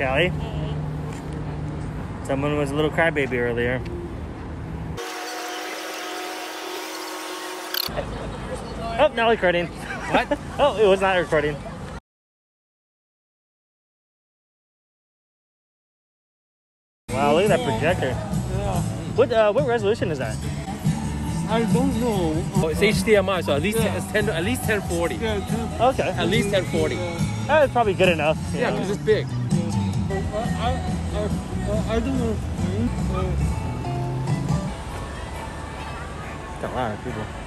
Callie. Hey. Someone was a little crybaby earlier. Oh, not recording. What? Oh, it was not recording. Wow, look at that projector. Yeah. What resolution is that? I don't know. It's HDMI, so at least it's 1040. Yeah, 10. Okay. At least 1040. That's probably good enough. Yeah, because it's big. I don't know. Got a lot of people.